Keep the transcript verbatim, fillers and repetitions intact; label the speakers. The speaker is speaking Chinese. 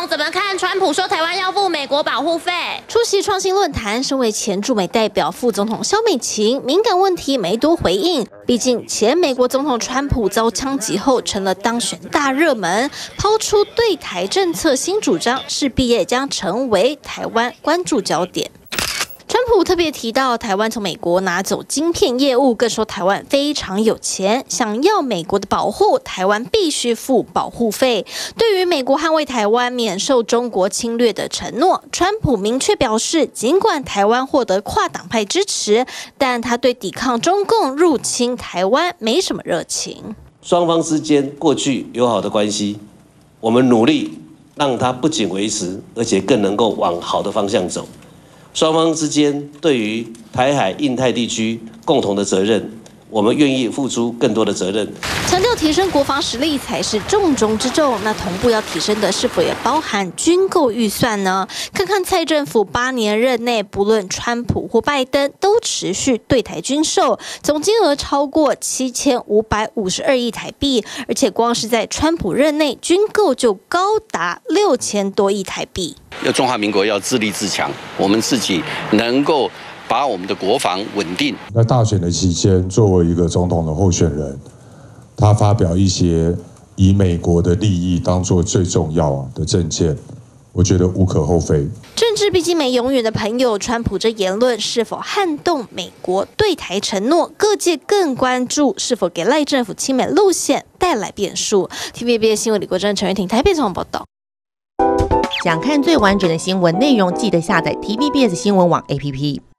Speaker 1: 怎么看川普说台湾要付美国保护费？
Speaker 2: 出席创新论坛，身为前驻美代表副总统萧美琴，敏感问题没多回应。毕竟前美国总统川普遭枪击后成了当选大热门，抛出对台政策新主张，势必也将成为台湾关注焦点。 川普特别提到，台湾从美国拿走晶片业务，更说台湾非常有钱，想要美国的保护，台湾必须付保护费。对于美国捍卫台湾免受中国侵略的承诺，川普明确表示，尽管台湾获得跨党派支持，但他对抵抗中共入侵台湾没什么热情。
Speaker 3: 双方之间过去友好的关系，我们努力让它不仅维持，而且更能够往好的方向走。 双方之间对于台海、印太地区共同的责任，我们愿意付出更多的责任。
Speaker 2: 强调提升国防实力才是重中之重。那同步要提升的是否也包含军购预算呢？看看蔡政府八年任内，不论川普或拜登，都持续对台军售，总金额超过七千五百五十二亿台币，而且光是在川普任内，军购就高达六千多亿台币。
Speaker 4: 要中华民国要自立自强，我们自己能够把我们的国防稳定。
Speaker 5: 在大选的期间，作为一个总统的候选人，他发表一些以美国的利益当作最重要的政见，我觉得无可厚非。
Speaker 2: 政治毕竟没永远的朋友，川普这言论是否撼动美国对台承诺？各界更关注是否给赖政府亲美路线带来变数。T V B S 新闻李国珍、陈月婷台北采访报道。
Speaker 6: 想看最完整的新闻内容，记得下载 T V B S 新闻网 A P P。